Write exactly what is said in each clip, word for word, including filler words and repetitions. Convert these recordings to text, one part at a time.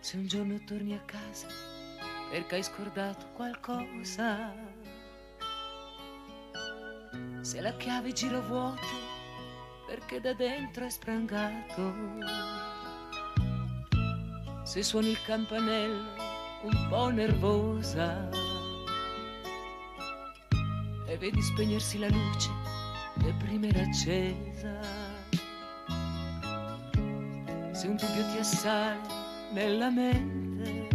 Se un giorno torni a casa perché hai scordato qualcosa, se la chiave gira vuoto perché da dentro è sprangato, se suoni il campanello un po' nervosa e vedi spegnersi la luce che prima era accesa, se un dubbio ti assale nella mente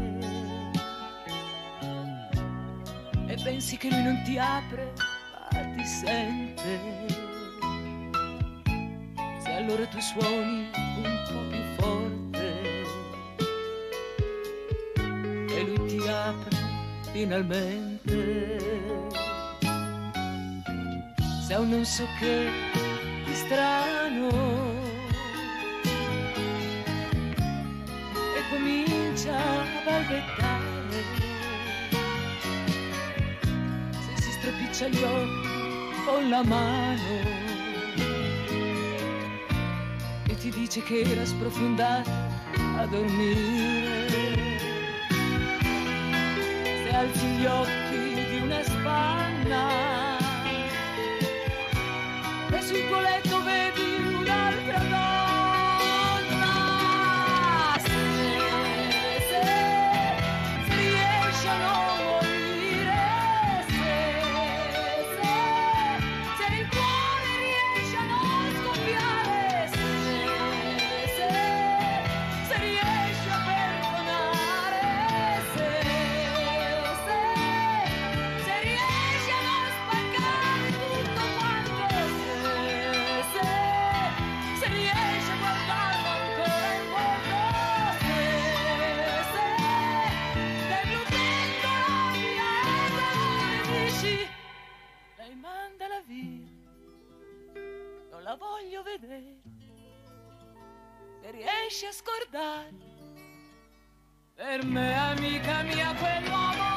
e pensi che lui non ti apre ma ti sente, se allora tu suoni un po' più forte e lui ti apre finalmente, se ha un non so che di strano comincia a balbettare, se si stropiccia gli occhi con la mano e ti dice che era sprofondata a dormire, se alzi gli occhi di una spanna e sul tuo letto vedi un'altra donna, mandala via, non la voglio vedere, se riesci a scordare, per me amica mia quell'uomo